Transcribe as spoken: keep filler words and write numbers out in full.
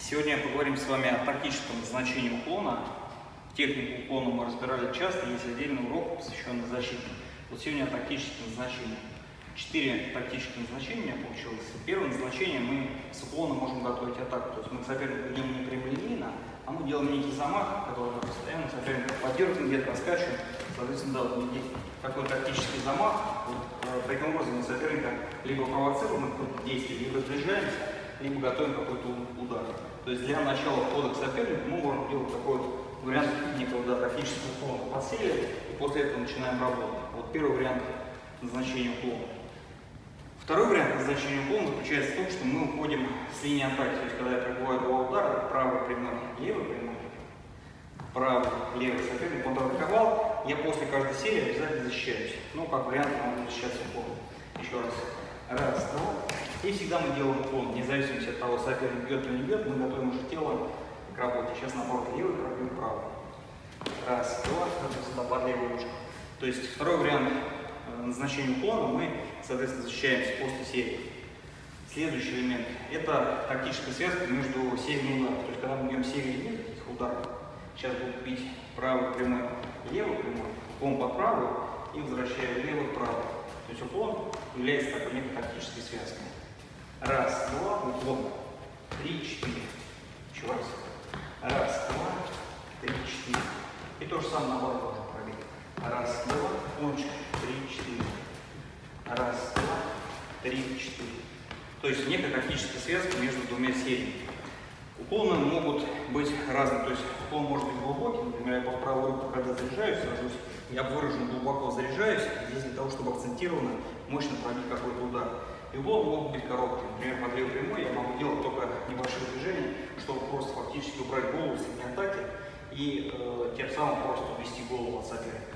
Сегодня поговорим с вами о тактическом значении уклона. Технику уклона мы разбирали часто, есть отдельный урок, посвященный защите. Вот сегодня о тактическом значении. Четыре тактических назначения у меня получилось. Первое назначение: мы с уклоном можем готовить атаку. То есть мы к сопернику идем не прямолинейно, а мы делаем некий замах, который мы постоянно соперника поддерживаем, где-то раскачиваем. Соответственно, да, вот такой тактический замах. Вот, таким образом мы соперника либо провоцируем на какое-то действие, либо сближаемся, либо готовим какой-то удар. То есть для начала входа к сопернику мы можем делать такой вот вариант некого, да, тактического уклона. Подсели, и после этого начинаем работу. Вот первый вариант назначения уклона. Второй вариант назначения уклона заключается в том, что мы уходим с линии атаки. То есть когда я пробиваю два удара, правый прямой, левый прямой, правый, левый соперник, он атаковал, я после каждой серии обязательно защищаюсь. Ну, как вариант, надо защищаться уклоном. Еще раз. Раз, два. И всегда мы делаем уклон, вне зависимости от того, соперник бьет или не бьет, мы готовим уже тело к работе. Сейчас наоборот, левый пробьем правый. Раз, два, сюда под левую ручку. То есть второй вариант назначения уклона мы, соответственно, защищаемся после серии. Следующий элемент – это тактическая связка между сериями ударов. То есть когда мы бьем серию нескольких ударов, сейчас будут бить правый прямой, левый прямой, уклон под правый и возвращаю левый правый. То есть уклон является такой некой тактической связкой. Раз, два, уклон. Три, четыре. Еще раз. Раз, два, три, четыре. И то же самое наоборот можно пробить. Раз, два, уклончик. Три, четыре. Раз, два, три, четыре. То есть некая тактическая связка между двумя сериями. Уклоны могут быть разными. То есть уклон может быть глубокий. Например, я по правую руку, когда заряжаюсь, сажусь, я выраженно глубоко заряжаюсь, здесь для того, чтобы акцентированно, мощно пробить какой-то удар. И уклоны могут быть короткие. Например, под левой прямой я могу делать только небольшие движения, чтобы просто фактически убрать голову с линии атаки и э, тем самым просто увести голову от соперника.